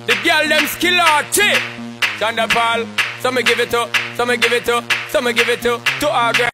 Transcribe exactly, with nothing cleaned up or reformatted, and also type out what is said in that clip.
The girl them skill arty. Thunderball. Some me give it to, some me give it to, some me give it to, to our girl.